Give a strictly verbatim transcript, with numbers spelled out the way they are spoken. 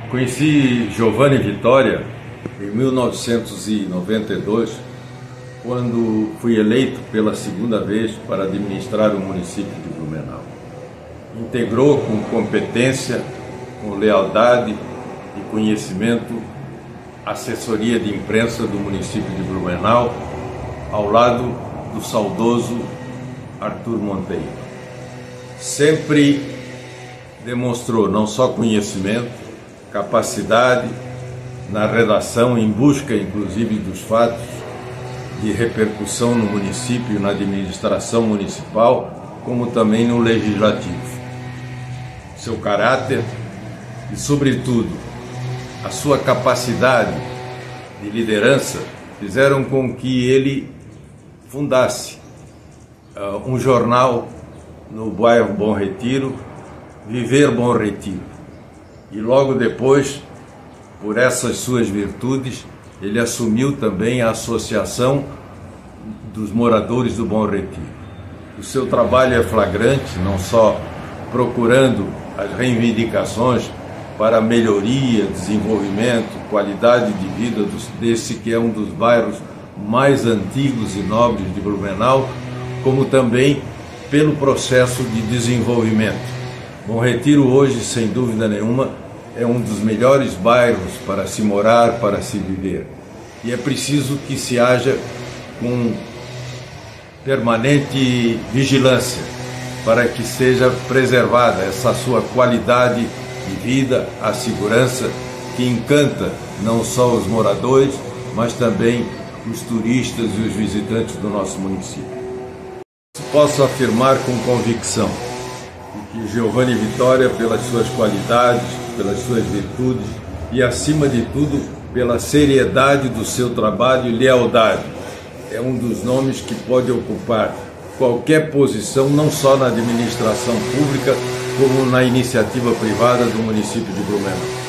Conheci Giovanni Vitória em mil novecentos e noventa e dois, quando fui eleito pela segunda vez para administrar o município de Blumenau. Integrou com competência, com lealdade e conhecimento a assessoria de imprensa do município de Blumenau, ao lado do saudoso Arthur Monteiro. Sempre demonstrou não só conhecimento, capacidade na redação, em busca inclusive dos fatos de repercussão no município, na administração municipal, como também no legislativo. Seu caráter e, sobretudo, a sua capacidade de liderança fizeram com que ele fundasse uh, um jornal no bairro Bom Retiro, Viver Bom Retiro. E logo depois, por essas suas virtudes, ele assumiu também a Associação dos Moradores do Bom Retiro. O seu trabalho é flagrante, não só procurando as reivindicações para a melhoria, desenvolvimento, qualidade de vida desse que é um dos bairros mais antigos e nobres de Blumenau, como também pelo processo de desenvolvimento. Bom Retiro hoje, sem dúvida nenhuma, é um dos melhores bairros para se morar, para se viver. E é preciso que se haja com permanente vigilância para que seja preservada essa sua qualidade de vida, a segurança que encanta não só os moradores, mas também os turistas e os visitantes do nosso município. Posso afirmar com convicção que Giovanni Vitória, pelas suas qualidades, pelas suas virtudes e, acima de tudo, pela seriedade do seu trabalho e lealdade, é um dos nomes que pode ocupar qualquer posição, não só na administração pública, como na iniciativa privada do município de Blumenau.